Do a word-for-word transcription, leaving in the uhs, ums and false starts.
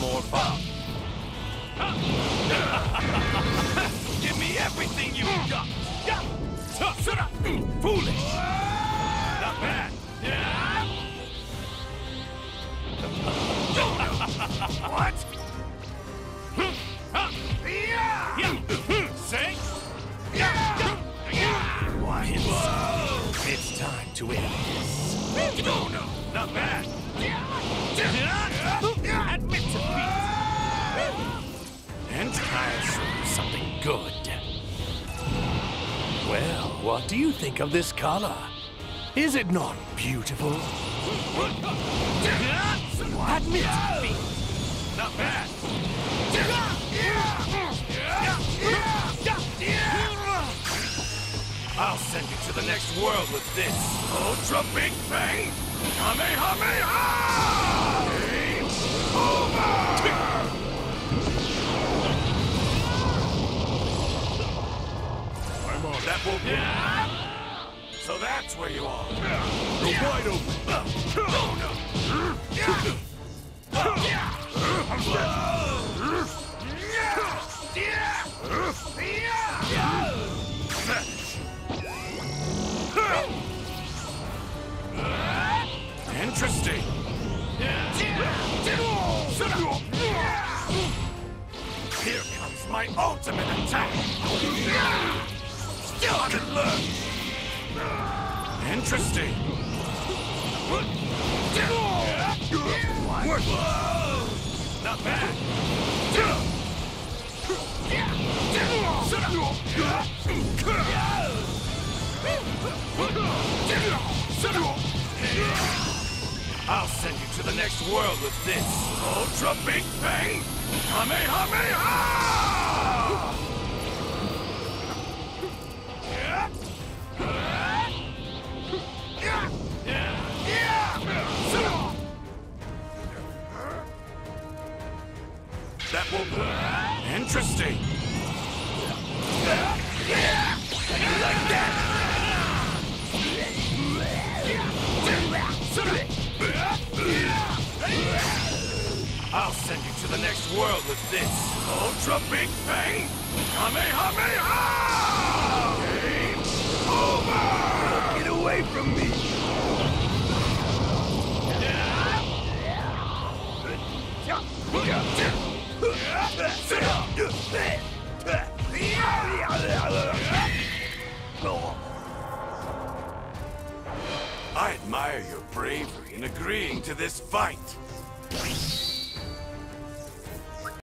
more fun. Give me everything you got. Foolish. Not bad. What? Say? Why, it's, it's time to end this. No, no, not bad. Admit defeat. And I'll show you something good. Well, what do you think of this color? Is it not beautiful? Admit defeat. Not bad. I'll send you to the next world with this Ultra Big Bang Kamehameha! Game over! I'm on. That will be. So that's where you are. Go wide open. Oh, no. I'm Interesting. Here comes my ultimate attack. Still can learn. Interesting. What? Not bad. I'll send you to the next world with this Ultra Big Bang Kamehameha! That will be interesting. How do you like that? I'll send you to the next world with this Ultra Big Bang Kamehameha! Game over! Get away from me! I admire your bravery in agreeing to this fight.